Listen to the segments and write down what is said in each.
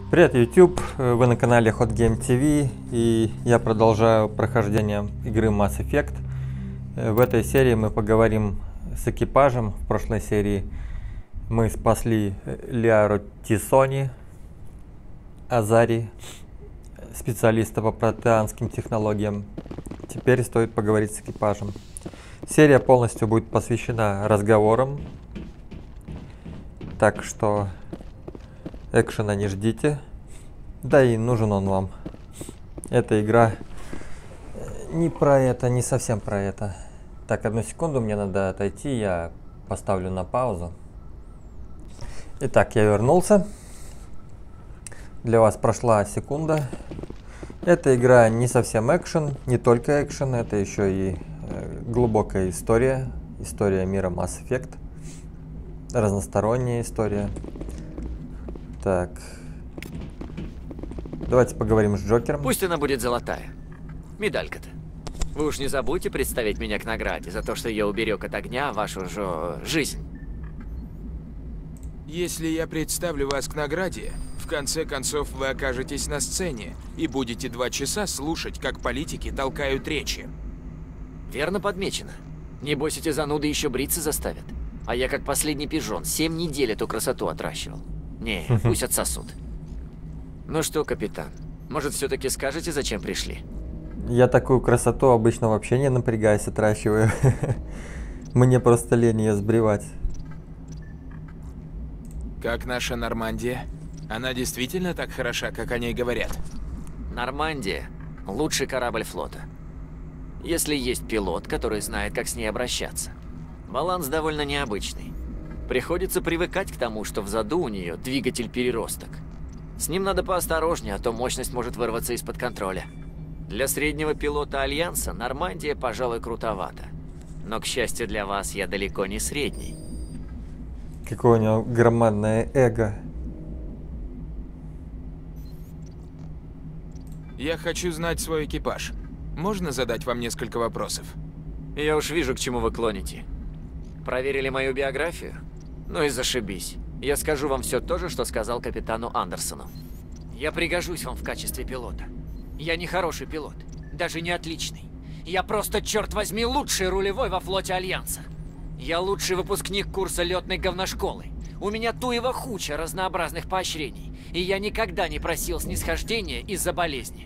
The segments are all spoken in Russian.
Привет, YouTube! Вы на канале Hot Game TV, и я продолжаю прохождение игры Mass Effect. В этой серии мы поговорим с экипажем. В прошлой серии мы спасли Лиару Тисони, Азари, специалиста по протеанским технологиям. Теперь стоит поговорить с экипажем. Серия полностью будет посвящена разговорам, так что экшена не ждите. Да и нужен он вам. Эта игра не про это, не совсем про это. Так, одну секунду, мне надо отойти, я поставлю на паузу. Итак, я вернулся. Для вас прошла секунда. Эта игра не совсем экшен, не только экшен, это еще и глубокая история. История мира Mass Effect. Разносторонняя история. Так. Давайте поговорим с Джокером. Пусть она будет золотая. Медалька-то. Вы уж не забудьте представить меня к награде за то, что я уберег от огня вашу же жизнь. Если я представлю вас к награде, в конце концов вы окажетесь на сцене и будете 2 часа слушать, как политики толкают речи. Верно подмечено. Небось, эти зануды еще бриться заставят. А я как последний пижон 7 недель эту красоту отращивал. Не, пусть отсосут. Ну что, капитан, может, все-таки скажете, зачем пришли? Я такую красоту обычно вообще не напрягаясь отращиваю. Мне просто лень ее сбривать. Как наша Нормандия? Она действительно так хороша, как о ней говорят? Нормандия – лучший корабль флота. Если есть пилот, который знает, как с ней обращаться. Баланс довольно необычный. Приходится привыкать к тому, что в заду у нее двигатель-переросток. С ним надо поосторожнее, а то мощность может вырваться из-под контроля. Для среднего пилота Альянса Нормандия, пожалуй, крутовато. Но, к счастью для вас, я далеко не средний. Какое у него громадное эго. Я хочу знать свой экипаж. Можно задать вам несколько вопросов? Я уж вижу, к чему вы клоните. Проверили мою биографию? Ну и зашибись. Я скажу вам все то же, что сказал капитану Андерсону. Я пригожусь вам в качестве пилота. Я не хороший пилот, даже не отличный. Я просто, черт возьми, лучший рулевой во флоте Альянса. Я лучший выпускник курса летной говношколы. У меня туева хуча разнообразных поощрений. И я никогда не просил снисхождения из-за болезни.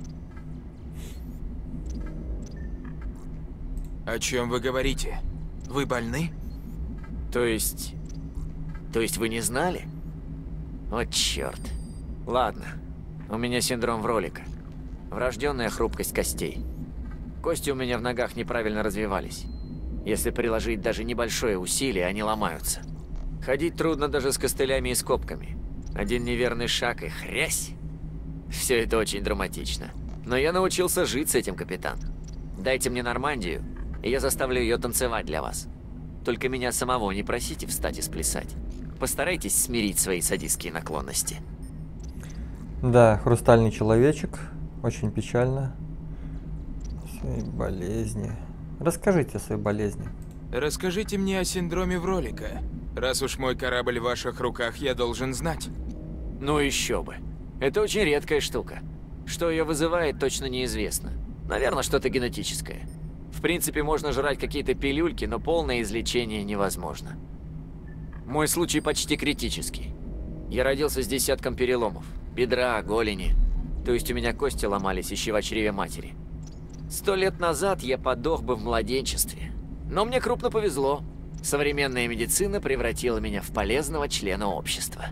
О чем вы говорите? Вы больны? То есть вы не знали? Вот черт. Ладно, у меня синдром Вролика. Врожденная хрупкость костей. Кости у меня в ногах неправильно развивались. Если приложить даже небольшое усилие, они ломаются. Ходить трудно даже с костылями и скобками. Один неверный шаг и хрясь. Все это очень драматично. Но я научился жить с этим, капитан. Дайте мне Нормандию, и я заставлю ее танцевать для вас. Только меня самого не просите встать и сплясать. Постарайтесь смирить свои садистские наклонности. Да, хрустальный человечек. Очень печально. Свои болезни. Расскажите о своей болезни. Расскажите мне о синдроме Вролика. Раз уж мой корабль в ваших руках, я должен знать. Ну еще бы. Это очень редкая штука. Что ее вызывает, точно неизвестно. Наверное, что-то генетическое. В принципе, можно жрать какие-то пилюльки, но полное излечение невозможно. Мой случай почти критический. Я родился с десятком переломов. Бедра, голени. То есть у меня кости ломались еще в чреве матери. 100 лет назад я подох бы в младенчестве. Но мне крупно повезло. Современная медицина превратила меня в полезного члена общества.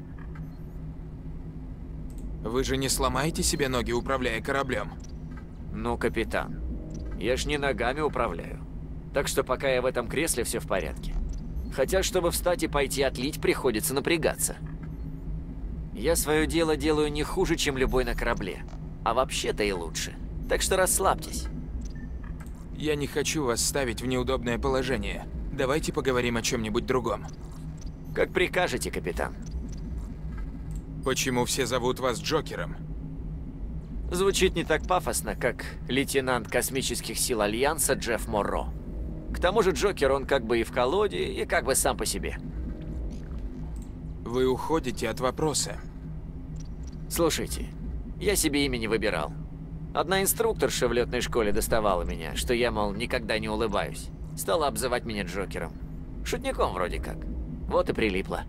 Вы же не сломаете себе ноги, управляя кораблем? Ну, капитан, я ж не ногами управляю. Так что пока я в этом кресле, все в порядке. Хотя, чтобы встать и пойти отлить, приходится напрягаться. Я свое дело делаю не хуже, чем любой на корабле. А вообще-то и лучше. Так что расслабьтесь. Я не хочу вас ставить в неудобное положение. Давайте поговорим о чем-нибудь другом. Как прикажете, капитан. Почему все зовут вас Джокером? Звучит не так пафосно, как лейтенант космических сил Альянса Джефф Морро. К тому же Джокер, он как бы и в колоде, и как бы сам по себе. Вы уходите от вопроса. Слушайте, я себе имя не выбирал. Одна инструкторша в летной школе доставала меня, что я, мол, никогда не улыбаюсь. Стала обзывать меня Джокером. Шутником вроде как. Вот и прилипла.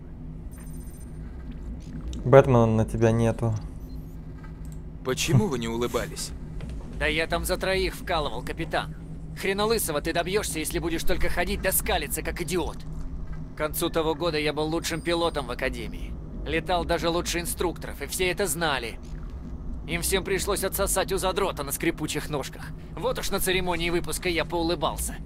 Бэтмена на тебя нету. Почему вы не улыбались? Да я там за троих вкалывал, капитан. Хрена лысого ты добьешься, если будешь только ходить да скалиться, как идиот. К концу того года я был лучшим пилотом в академии. Летал даже лучше инструкторов, и все это знали. Им всем пришлось отсосать у задрота на скрипучих ножках. Вот уж на церемонии выпуска я поулыбался.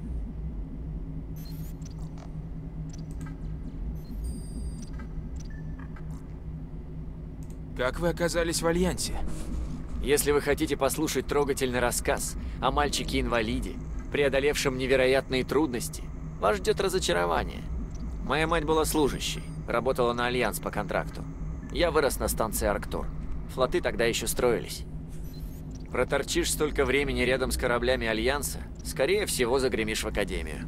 Как вы оказались в Альянсе? Если вы хотите послушать трогательный рассказ о мальчике-инвалиде, преодолевшем невероятные трудности, вас ждет разочарование. Моя мать была служащей, работала на Альянс по контракту. Я вырос на станции Арктур. Флоты тогда еще строились. Проторчишь столько времени рядом с кораблями Альянса, скорее всего загремишь в Академию.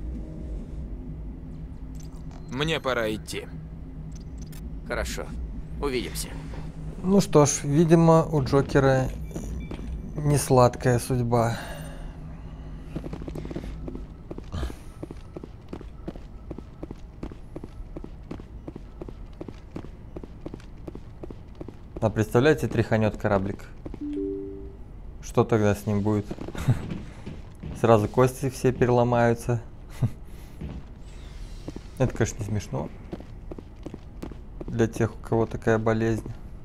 Мне пора идти. Хорошо. Увидимся. Ну что ж, видимо, у Джокера не сладкая судьба. А представляете, тряханет кораблик. Что тогда с ним будет? Сразу кости все переломаются. Это, конечно, не смешно. Для тех, у кого такая болезнь.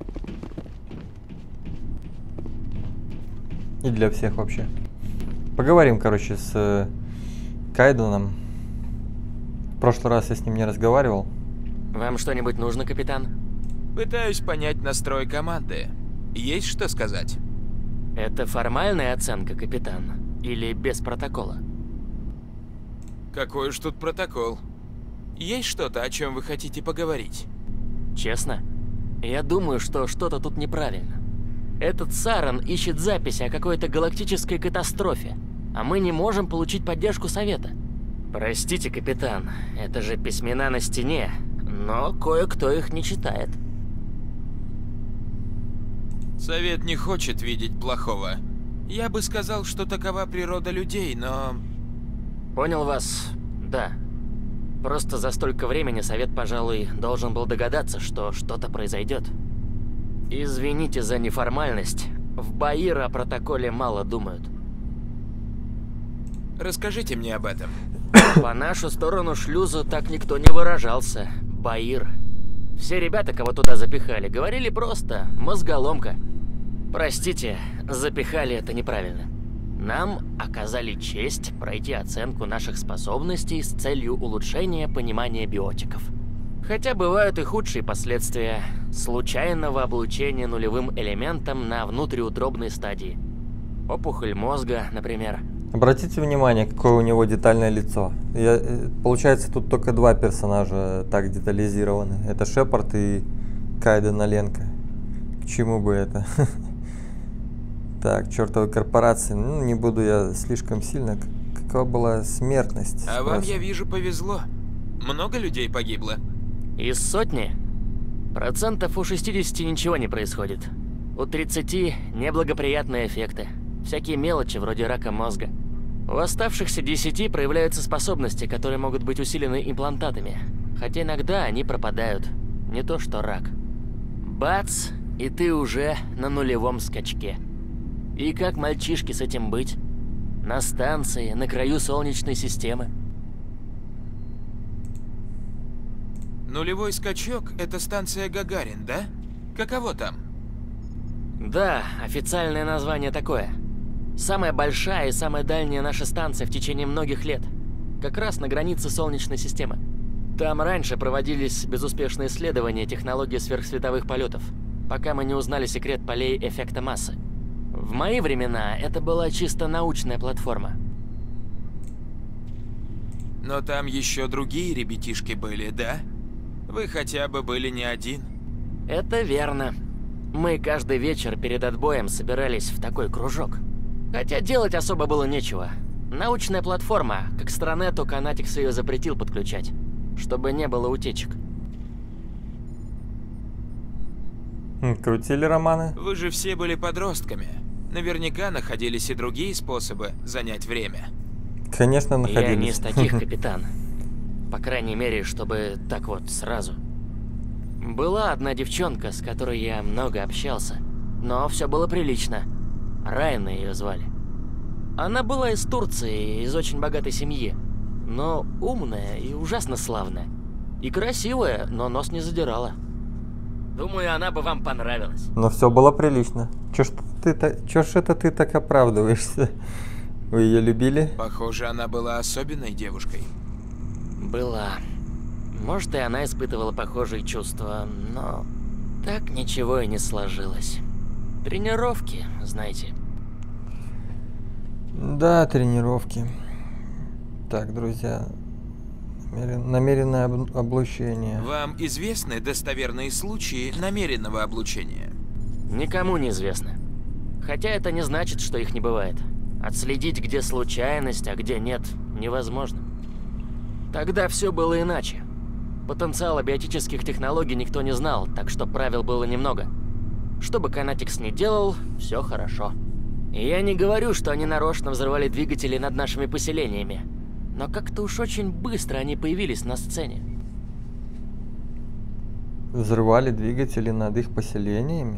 И для всех вообще. Поговорим, короче, с Кайденом. В прошлый раз я с ним не разговаривал. Вам что-нибудь нужно, капитан? Пытаюсь понять настрой команды. Есть что сказать? Это формальная оценка, капитан? Или без протокола? Какой уж тут протокол? Есть что-то, о чем вы хотите поговорить? Честно? Я думаю, что что-то тут неправильно. Этот Саран ищет записи о какой-то галактической катастрофе, а мы не можем получить поддержку Совета. Простите, капитан, это же письмена на стене, но кое-кто их не читает. Совет не хочет видеть плохого. Я бы сказал, что такова природа людей, но... Понял вас, да. Просто за столько времени Совет, пожалуй, должен был догадаться, что что-то произойдет. Извините за неформальность. В Баир о протоколе мало думают. Расскажите мне об этом. По нашу сторону шлюза так никто не выражался. Баир. Все ребята, кого туда запихали, говорили просто «мозголомка». Простите, запихали это неправильно. Нам оказали честь пройти оценку наших способностей с целью улучшения понимания биотиков. Хотя бывают и худшие последствия случайного облучения нулевым элементом на внутриутробной стадии. Опухоль мозга, например. Обратите внимание, какое у него детальное лицо. Получается, тут только два персонажа так детализированы. Это Шепард и Кайден Оленко. К чему бы это? Так, чертовы корпорации. Ну, не буду я слишком сильно. Какова была смертность? А вам, я вижу, повезло. Много людей погибло. Из сотни? Процентов у 60 ничего не происходит. У 30 неблагоприятные эффекты. Всякие мелочи, вроде рака мозга. У оставшихся 10 проявляются способности, которые могут быть усилены имплантатами. Хотя иногда они пропадают. Не то что рак. Бац, и ты уже на нулевом скачке. И как мальчишке с этим быть? На станции, на краю Солнечной системы. Нулевой скачок — это станция Гагарин, да? Каково там? Да, официальное название такое. Самая большая и самая дальняя наша станция в течение многих лет. Как раз на границе Солнечной системы. Там раньше проводились безуспешные исследования технологии сверхсветовых полетов, пока мы не узнали секрет полей эффекта массы. В мои времена это была чисто научная платформа. Но там еще другие ребятишки были, да? Вы хотя бы были не один. Это верно. Мы каждый вечер перед отбоем собирались в такой кружок. Хотя делать особо было нечего. Научная платформа, как стране, только Анатикс ее запретил подключать, чтобы не было утечек. Крутили романы? Вы же все были подростками. Наверняка находились и другие способы занять время. Конечно, находились. Я не из таких, капитан. По крайней мере, чтобы так вот сразу. Была одна девчонка, с которой я много общался, но все было прилично. Райна ее звали. Она была из Турции, из очень богатой семьи, но умная и ужасно славная. И красивая, но нос не задирала. Думаю, она бы вам понравилась. Но все было прилично. Чё ж это ты так оправдываешься? Вы ее любили? Похоже, она была особенной девушкой. Была. Может, и она испытывала похожие чувства, но так ничего и не сложилось. Тренировки, знаете. Да, тренировки. Так, друзья. Намеренное облучение. Вам известны достоверные случаи намеренного облучения? Никому не известно. Хотя это не значит, что их не бывает. Отследить, где случайность, а где нет, невозможно. Тогда все было иначе. Потенциала биотических технологий никто не знал, так что правил было немного. Что бы Канатикс ни делал, все хорошо. И я не говорю, что они нарочно взрывали двигатели над нашими поселениями. Но как-то уж очень быстро они появились на сцене. Взрывали двигатели над их поселениями?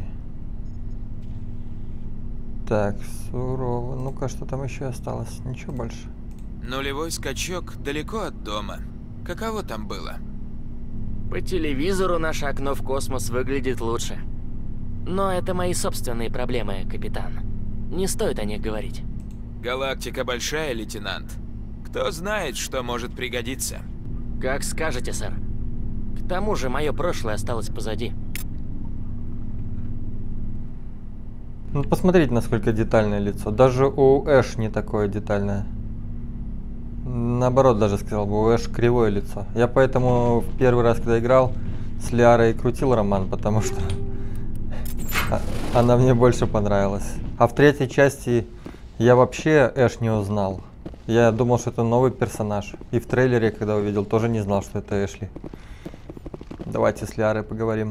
Так, сурово. Ну-ка, что там еще осталось? Ничего больше. Нулевой скачок далеко от дома. Каково там было? По телевизору наше окно в космос выглядит лучше. Но это мои собственные проблемы, капитан. Не стоит о них говорить. Галактика большая, лейтенант. Кто знает, что может пригодиться. Как скажете, сэр. К тому же, мое прошлое осталось позади. Ну, посмотрите, насколько детальное лицо. Даже у Эш не такое детальное. Наоборот, даже сказал бы, у Эш кривое лицо. Я поэтому в первый раз, когда играл, с Лиарой крутил роман, потому что она мне больше понравилась. А в третьей части я вообще Эш не узнал. Я думал, что это новый персонаж. И в трейлере, когда увидел, тоже не знал, что это Эшли. Давайте с Лиарой поговорим.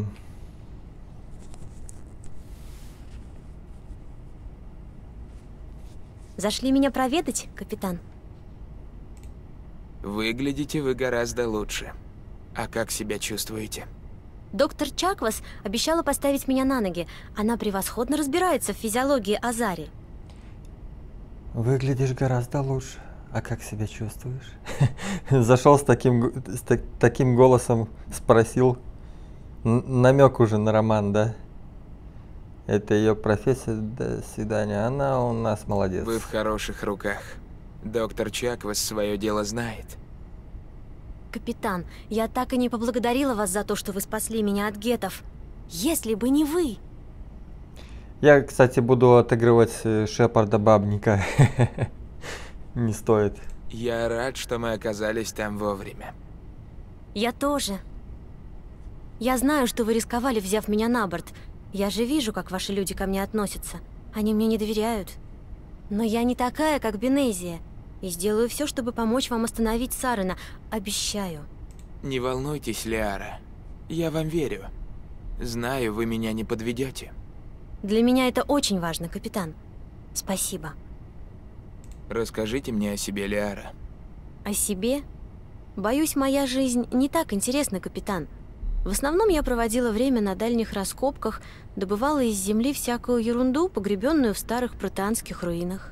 Зашли меня проведать, капитан? Выглядите вы гораздо лучше. А как себя чувствуете? Доктор Чаквас обещала поставить меня на ноги. Она превосходно разбирается в физиологии Азари. Выглядишь гораздо лучше. А как себя чувствуешь? Зашел с таким голосом, спросил. Намек уже на роман, да? Это ее профессия. До свидания. Она у нас молодец. Вы в хороших руках. Доктор Чаквас свое дело знает. Капитан, я так и не поблагодарила вас за то, что вы спасли меня от гетов. Если бы не вы. Я, кстати, буду отыгрывать Шепарда Бабника. Не стоит. Я рад, что мы оказались там вовремя. Я тоже. Я знаю, что вы рисковали, взяв меня на борт. Я же вижу, как ваши люди ко мне относятся. Они мне не доверяют. Но я не такая, как Бенезия. И сделаю все, чтобы помочь вам остановить Сарена. Обещаю. Не волнуйтесь, Лиара. Я вам верю. Знаю, вы меня не подведете. Для меня это очень важно, капитан. Спасибо. Расскажите мне о себе, Лиара. О себе? Боюсь, моя жизнь не так интересна, капитан. В основном я проводила время на дальних раскопках, добывала из земли всякую ерунду, погребенную в старых протеанских руинах.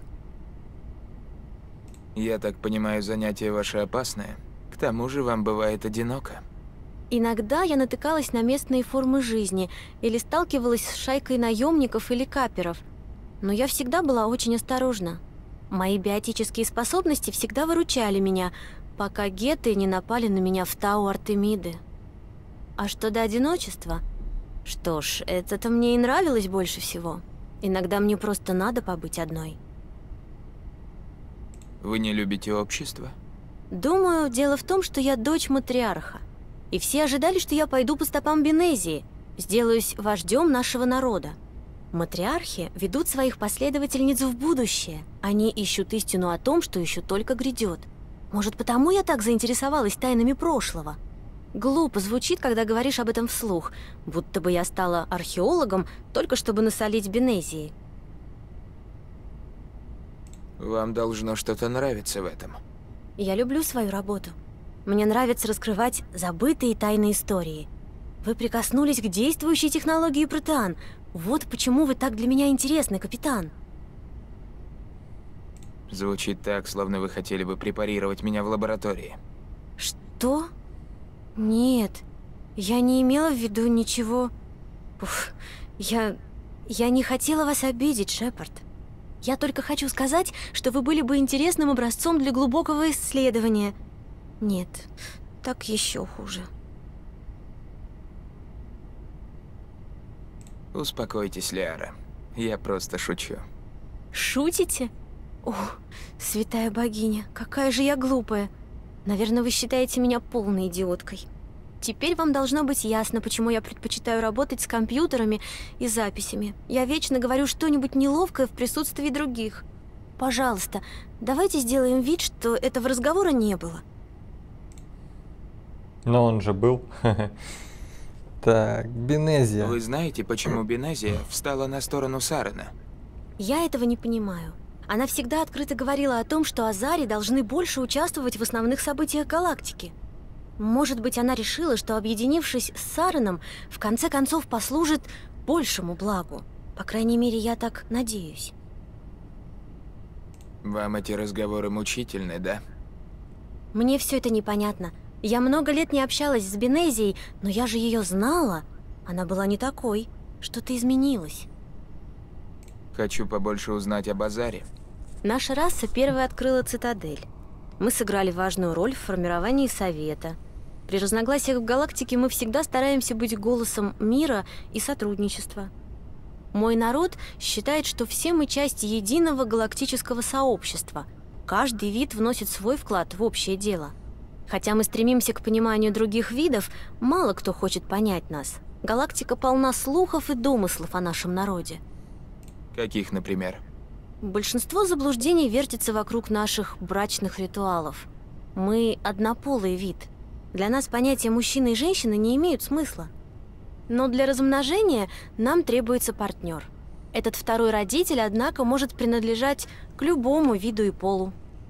Я так понимаю, занятие ваше опасное. К тому же вам бывает одиноко. Иногда я натыкалась на местные формы жизни или сталкивалась с шайкой наемников или каперов. Но я всегда была очень осторожна. Мои биотические способности всегда выручали меня, пока геты не напали на меня в Тау Артемиды. А что до одиночества? Что ж, это-то мне и нравилось больше всего. Иногда мне просто надо побыть одной. Вы не любите общество? Думаю, дело в том, что я дочь матриарха. И все ожидали, что я пойду по стопам Бенезии, сделаюсь вождем нашего народа. Матриархи ведут своих последовательниц в будущее. Они ищут истину о том, что еще только грядет. Может, потому я так заинтересовалась тайнами прошлого? Глупо звучит, когда говоришь об этом вслух, будто бы я стала археологом, только чтобы насолить Бенезии. Вам должно что-то нравиться в этом. Я люблю свою работу. Мне нравится раскрывать забытые тайные истории. Вы прикоснулись к действующей технологии протеан. Вот почему вы так для меня интересны, капитан. Звучит так, словно вы хотели бы препарировать меня в лаборатории. Что? Нет, я не имела в виду ничего. Уф, я не хотела вас обидеть, Шепард. Я только хочу сказать, что вы были бы интересным образцом для глубокого исследования. Нет, так еще хуже. Успокойтесь, Лиара. Я просто шучу. Шутите? О, святая богиня, какая же я глупая. Наверное, вы считаете меня полной идиоткой. Теперь вам должно быть ясно, почему я предпочитаю работать с компьютерами и записями. Я вечно говорю что-нибудь неловкое в присутствии других. Пожалуйста, давайте сделаем вид, что этого разговора не было. Но он же был. Так, Бенезия. Вы знаете, почему Бенезия встала на сторону Сарена? Я этого не понимаю. Она всегда открыто говорила о том, что Азари должны больше участвовать в основных событиях галактики. Может быть, она решила, что, объединившись с Сареном, в конце концов послужит большему благу. По крайней мере, я так надеюсь. Вам эти разговоры мучительны, да? Мне все это непонятно. Я много лет не общалась с Бенезией, но я же ее знала. Она была не такой. Что-то изменилось. Хочу побольше узнать об Азаре. Наша раса первой открыла цитадель. Мы сыграли важную роль в формировании Совета. При разногласиях в галактике мы всегда стараемся быть голосом мира и сотрудничества. Мой народ считает, что все мы часть единого галактического сообщества. Каждый вид вносит свой вклад в общее дело. Хотя мы стремимся к пониманию других видов, мало кто хочет понять нас. Галактика полна слухов и домыслов о нашем народе. Каких, например? Большинство заблуждений вертится вокруг наших брачных ритуалов. Мы однополый вид. Для нас понятия мужчины и женщины не имеют смысла. Но для размножения нам требуется партнер. Этот второй родитель, однако, может принадлежать к любому виду и полу.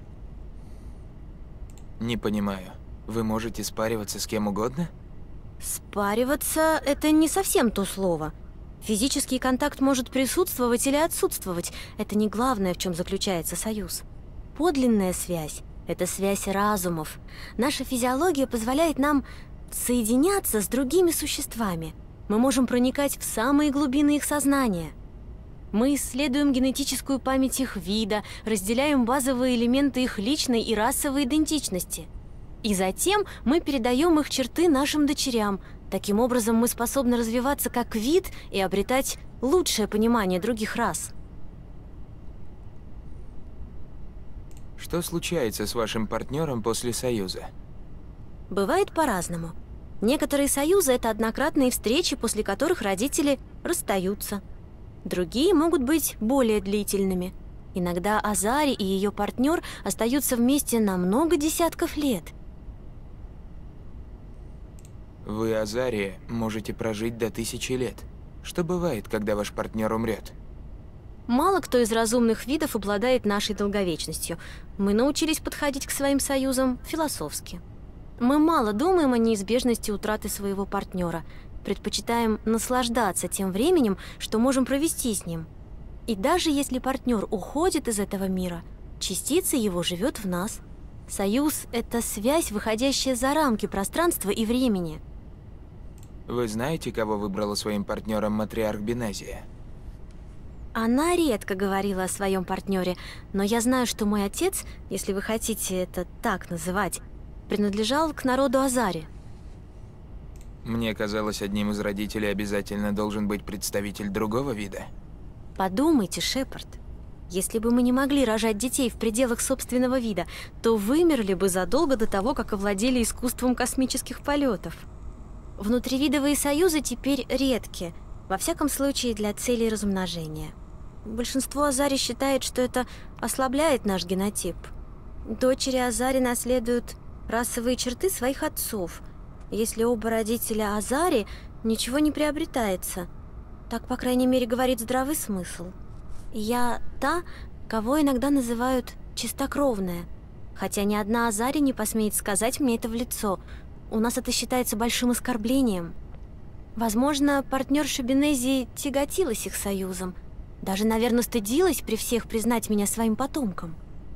Не понимаю. Вы можете спариваться с кем угодно? Спариваться — это не совсем то слово. Физический контакт может присутствовать или отсутствовать. Это не главное, в чем заключается союз. Подлинная связь — это связь разумов. Наша физиология позволяет нам соединяться с другими существами. Мы можем проникать в самые глубины их сознания. Мы исследуем генетическую память их вида, разделяем базовые элементы их личной и расовой идентичности. И затем мы передаем их черты нашим дочерям. Таким образом, мы способны развиваться как вид и обретать лучшее понимание других рас. Что случается с вашим партнером после союза? Бывает по-разному. Некоторые союзы — это однократные встречи, после которых родители расстаются. Другие могут быть более длительными. Иногда Азари и ее партнер остаются вместе на много десятков лет. Вы, Азария, можете прожить до 1000 лет. Что бывает, когда ваш партнер умрет? Мало кто из разумных видов обладает нашей долговечностью. Мы научились подходить к своим союзам философски. Мы мало думаем о неизбежности утраты своего партнера. Предпочитаем наслаждаться тем временем, что можем провести с ним. И даже если партнер уходит из этого мира, частица его живет в нас. Союз — это связь, выходящая за рамки пространства и времени. Вы знаете, кого выбрала своим партнером матриарх Бенезия? Она редко говорила о своем партнере, но я знаю, что мой отец, если вы хотите это так называть, принадлежал к народу Азари. Мне казалось, одним из родителей обязательно должен быть представитель другого вида. Подумайте, Шепард. Если бы мы не могли рожать детей в пределах собственного вида, то вымерли бы задолго до того, как овладели искусством космических полетов. Внутривидовые союзы теперь редки, во всяком случае для целей размножения. Большинство Азари считает, что это ослабляет наш генотип. Дочери Азари наследуют расовые черты своих отцов. Если оба родителя Азари, ничего не приобретается. Так, по крайней мере, говорит здравый смысл. Я та, кого иногда называют чистокровная. Хотя ни одна Азари не посмеет сказать мне это в лицо. У нас это считается большим оскорблением. Возможно, партнерша Бенези тяготилась их союзом. Даже, наверное, стыдилась при всех признать меня своим потомком.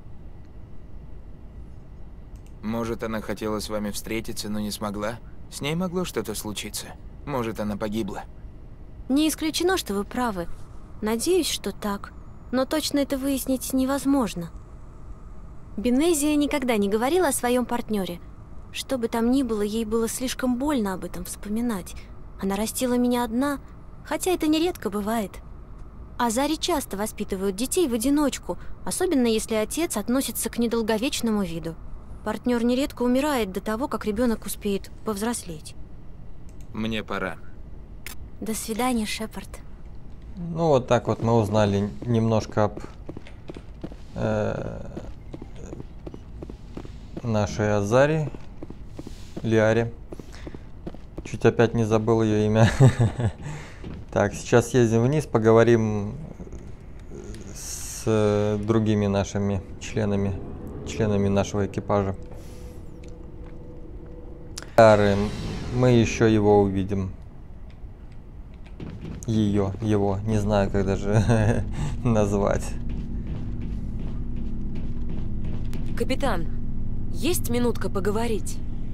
Может, она хотела с вами встретиться, но не смогла? С ней могло что-то случиться. Может, она погибла. Не исключено, что вы правы. Надеюсь, что так. Но точно это выяснить невозможно. Бенезия никогда не говорила о своем партнере. Что бы там ни было, ей было слишком больно об этом вспоминать. Она растила меня одна, хотя это нередко бывает. Азари часто воспитывают детей в одиночку, особенно если отец относится к недолговечному виду. Партнер нередко умирает до того, как ребенок успеет повзрослеть. Мне пора. До свидания, Шепард. Ну вот так вот мы узнали немножко об нашей Азари, Лиаре. Чуть опять не забыл ее имя. Так, сейчас ездим вниз, поговорим с другими нашими членами нашего экипажа. Мы еще его увидим. Его, не знаю, как даже назвать. Капитан, есть минутка поговорить?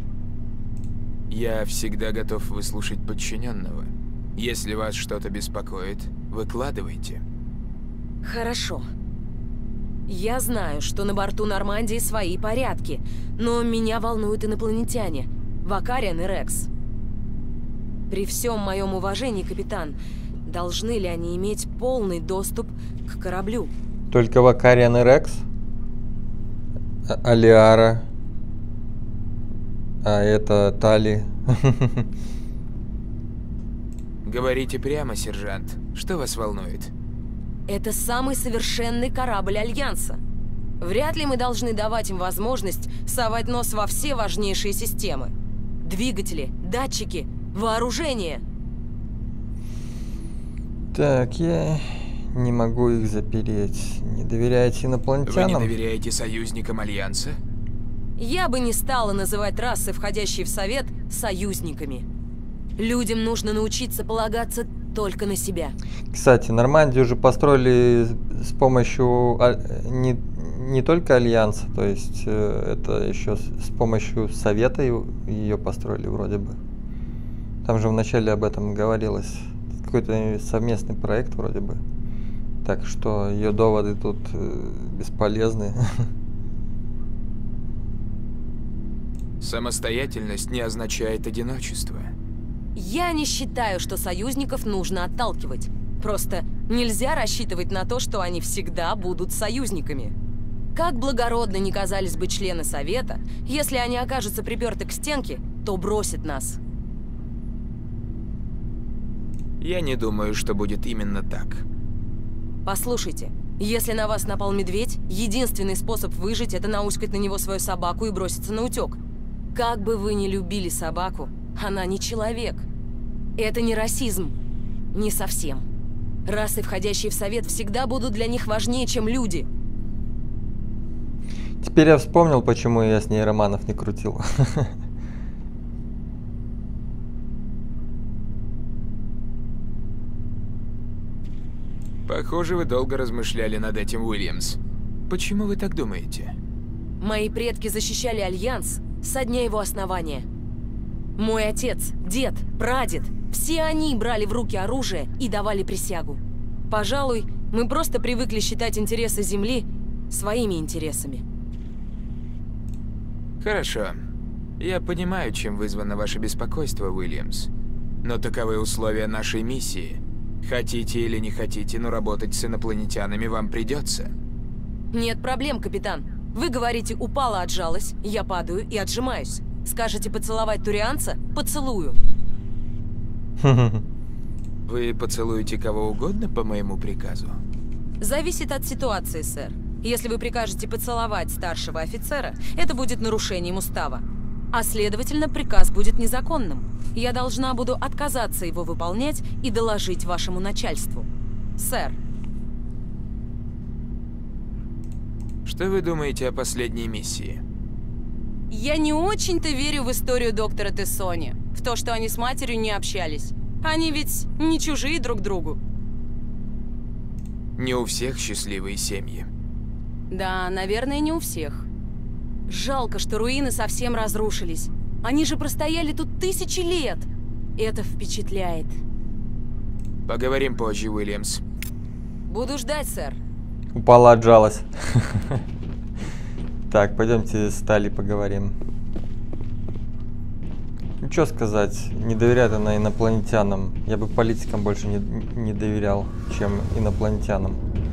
Я всегда готов выслушать подчиненного. Если вас что-то беспокоит, выкладывайте. Хорошо. Я знаю, что на борту Нормандии свои порядки, но меня волнуют инопланетяне, Вакариан и Рекс. При всем моем уважении, капитан, должны ли они иметь полный доступ к кораблю? Только Вакариан и Рекс? Алиара? А это Тали? Говорите прямо, сержант. Что вас волнует? Это самый совершенный корабль Альянса. Вряд ли мы должны давать им возможность совать нос во все важнейшие системы. Двигатели, датчики, вооружение. Так, я не могу их запереть. Не доверяете инопланетянам? Вы не доверяете союзникам Альянса? Я бы не стала называть расы, входящие в Совет, союзниками. Людям нужно научиться полагаться только на себя. Кстати, Нормандию уже построили с помощью не только Альянса, то есть это еще с помощью Совета ее построили вроде бы. Там же вначале об этом говорилось. Какой-то совместный проект вроде бы. Так что ее доводы тут бесполезны. Самостоятельность не означает одиночество. Я не считаю, что союзников нужно отталкивать. Просто нельзя рассчитывать на то, что они всегда будут союзниками. Как благородно ни казались бы члены Совета, если они окажутся приперты к стенке, то бросят нас. Я не думаю, что будет именно так. Послушайте, если на вас напал медведь, единственный способ выжить — это науськать на него свою собаку и броситься на утек. Как бы вы ни любили собаку, она не человек. Это не расизм. Не совсем. Расы, входящие в Совет, всегда будут для них важнее, чем люди. Теперь я вспомнил, почему я с ней романов не крутил. Похоже, вы долго размышляли над этим, Уильямс. Почему вы так думаете? Мои предки защищали Альянс со дня его основания. Мой отец, дед, прадед — все они брали в руки оружие и давали присягу. Пожалуй, мы просто привыкли считать интересы Земли своими интересами. Хорошо. Я понимаю, чем вызвано ваше беспокойство, Уильямс. Но таковы условия нашей миссии. Хотите или не хотите, но работать с инопланетянами вам придется. Нет проблем, капитан. Вы говорите, упала, отжалась, я падаю и отжимаюсь. Скажете поцеловать турианца — поцелую. Вы поцелуете кого угодно по моему приказу? Зависит от ситуации, сэр. Если вы прикажете поцеловать старшего офицера, это будет нарушением устава. а следовательно, приказ будет незаконным. Я должна буду отказаться его выполнять и доложить вашему начальству. Сэр. Что вы думаете о последней миссии? Я не очень-то верю в историю доктора Тессони, в то, что они с матерью не общались. Они ведь не чужие друг другу. Не у всех счастливые семьи. Да, наверное, не у всех. Жалко, что руины совсем разрушились. Они же простояли тут 1000 лет. Это впечатляет. Поговорим позже, Уильямс. Буду ждать, сэр. Упала, отжалась. Так, пойдемте с Тали поговорим. Ну, что сказать, не доверяет она инопланетянам. Я бы политикам больше не доверял, чем инопланетянам.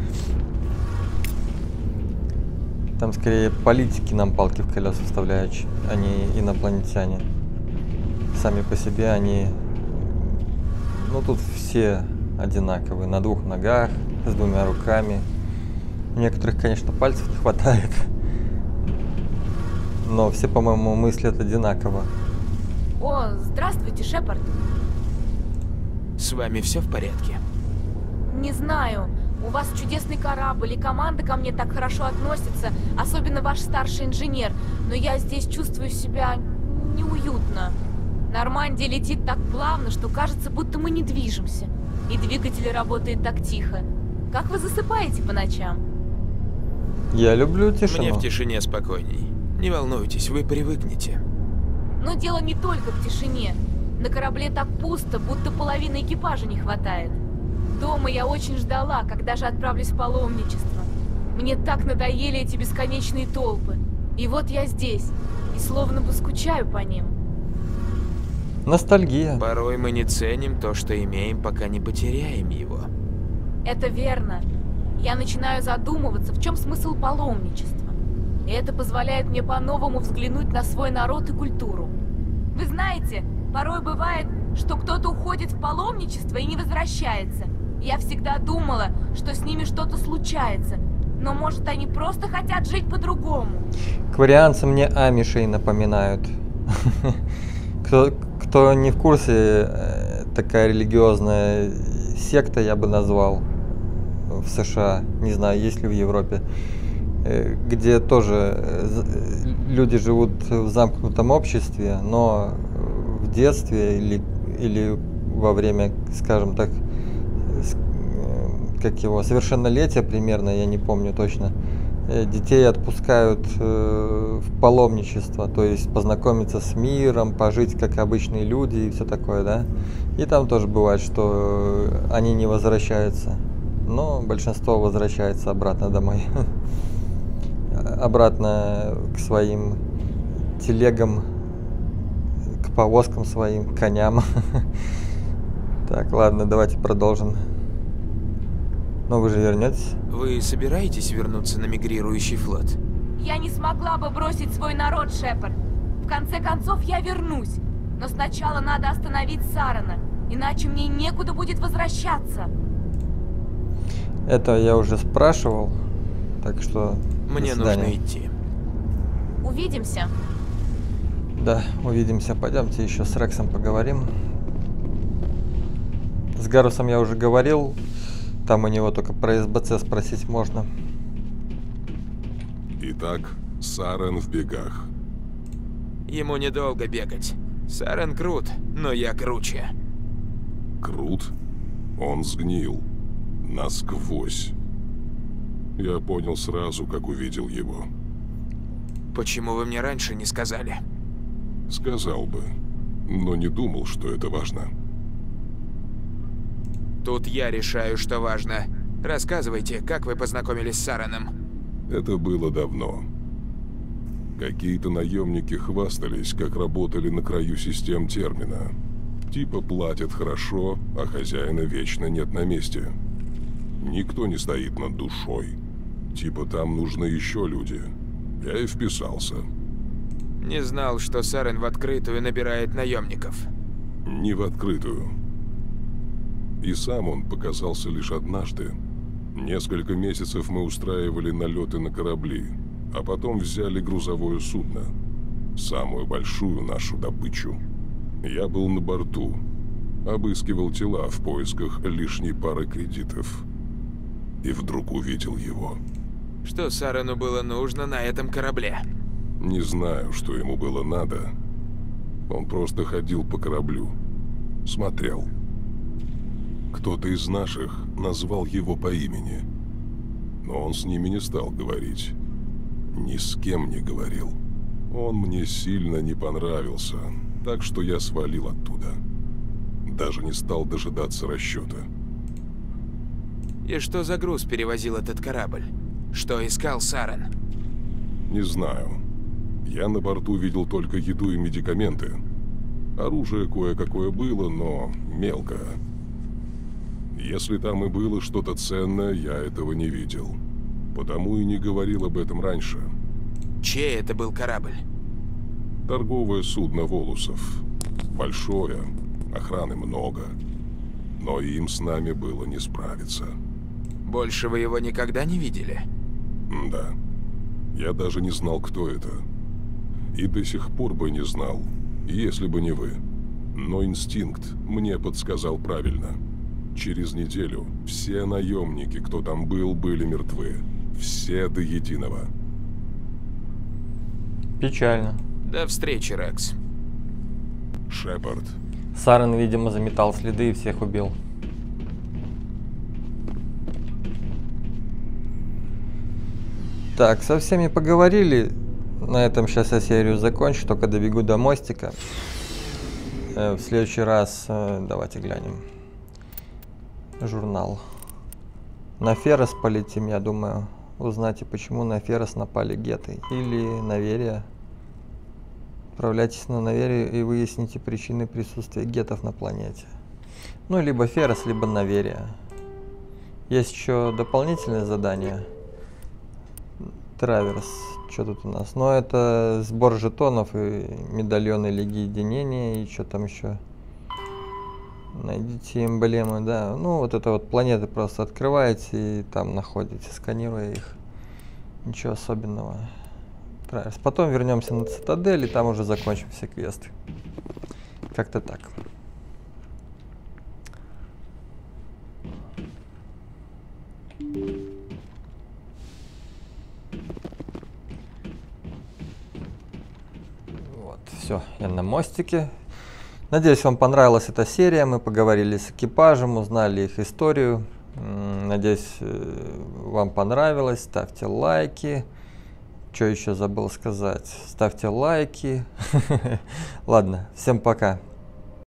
Там скорее политики нам палки в колеса вставляют, а не инопланетяне. Сами по себе они... Ну, тут все одинаковые. На 2 ногах, с 2 руками. У некоторых, конечно, пальцев не хватает. Но все, по-моему, мыслят одинаково. О, здравствуйте, Шепард. С вами все в порядке? Не знаю, у вас чудесный корабль, и команда ко мне так хорошо относится, особенно ваш старший инженер, но я здесь чувствую себя неуютно. Нормандия летит так плавно, что кажется, будто мы не движемся, и двигатель работает так тихо. Как вы засыпаете по ночам? Я люблю тишину. Мне в тишине спокойней. Не волнуйтесь, вы привыкнете. Но дело не только в тишине. На корабле так пусто, будто половины экипажа не хватает. Дома я очень ждала, когда же отправлюсь в паломничество. Мне так надоели эти бесконечные толпы. И вот я здесь, и словно бы скучаю по ним. Ностальгия. Порой мы не ценим то, что имеем, пока не потеряем его. Это верно. Я начинаю задумываться, в чем смысл паломничества. И это позволяет мне по-новому взглянуть на свой народ и культуру. Вы знаете, порой бывает, что кто-то уходит в паломничество и не возвращается. Я всегда думала, что с ними что-то случается. Но может они просто хотят жить по-другому. Кварианцы мне амишей напоминают. Кто не в курсе, такая религиозная секта, я бы назвал, в США, не знаю, есть ли в Европе, где тоже люди живут в замкнутом обществе, но в детстве или во время, скажем так, как его, совершеннолетия примерно, я не помню точно, детей отпускают в паломничество, то есть познакомиться с миром, пожить как обычные люди и все такое, да. И там тоже бывает, что они не возвращаются, но большинство возвращается обратно домой. Обратно к своим телегам, к повозкам своим, к коням. Так, ладно, давайте продолжим. Но вы же вернетесь? Вы собираетесь вернуться на мигрирующий флот? Я не смогла бы бросить свой народ, Шепард. В конце концов, я вернусь. Но сначала надо остановить Сарана, иначе мне некуда будет возвращаться. Это я уже спрашивал, так что... Мне нужно идти. Увидимся. Да, увидимся. Пойдемте еще с Рексом поговорим. С Гарусом я уже говорил. Там у него только про СБЦ спросить можно. Итак, Сарен в бегах. Ему недолго бегать. Сарен крут, но я круче. Крут? Он сгнил. Насквозь. Я понял сразу, как увидел его. Почему вы мне раньше не сказали? Сказал бы, но не думал, что это важно. Тут я решаю, что важно. Рассказывайте, как вы познакомились с Сареном. Это было давно. Какие-то наемники хвастались, как работали на краю систем термина. Типа платят хорошо, а хозяина вечно нет на месте. Никто не стоит над душой. Типа там нужны еще люди. Я и вписался. Не знал, что Сарен в открытую набирает наемников. Не в открытую. И сам он показался лишь однажды. Несколько месяцев мы устраивали налеты на корабли, а потом взяли грузовое судно. самую большую нашу добычу. Я был на борту, обыскивал тела в поисках лишней пары кредитов. И вдруг увидел его. Что Сарену было нужно на этом корабле? Не знаю, что ему было надо. Он просто ходил по кораблю, смотрел. Кто-то из наших назвал его по имени, но он с ними не стал говорить. Ни с кем не говорил. Он мне сильно не понравился, так что я свалил оттуда. Даже не стал дожидаться расчета. И что за груз перевозил этот корабль? Что искал Сарен? Не знаю. Я на борту видел только еду и медикаменты. Оружие кое-какое было, но мелкое. Если там и было что-то ценное, я этого не видел. Потому и не говорил об этом раньше. Чей это был корабль? Торговое судно «Волусов». Большое, охраны много. Но им с нами было не справиться. Больше вы его никогда не видели? Да. Я даже не знал, кто это. И до сих пор бы не знал, если бы не вы. Но инстинкт мне подсказал правильно. Через неделю все наемники, кто там был, были мертвы. Все до единого. Печально. До встречи, Рекс. Шепард. Сарен, видимо, заметал следы и всех убил. Так, со всеми поговорили. На этом сейчас я серию закончу, только добегу до мостика. В следующий раз давайте глянем. Журнал. На Феррес полетим, я думаю. Узнаете, почему на Феррес напали геты. Или Наверия. Отправляйтесь на Наверию и выясните причины присутствия гетов на планете. Ну, либо Феррес, либо Наверия. Есть еще дополнительное задание. Траверс. Что тут у нас? Ну, это сбор жетонов и медальоны Лиги Единения. И что там еще? Найдите эмблемы, да. Ну, вот это вот планеты просто открываете и там находите, сканируя их. Ничего особенного. Траверс. Потом вернемся на Цитадель и там уже закончим все квесты. Как-то так. Вот, все, я на мостике. Надеюсь, вам понравилась эта серия. Мы поговорили с экипажем, узнали их историю. Надеюсь, вам понравилось. Ставьте лайки. Что еще забыл сказать? Ставьте лайки. Ладно, всем пока.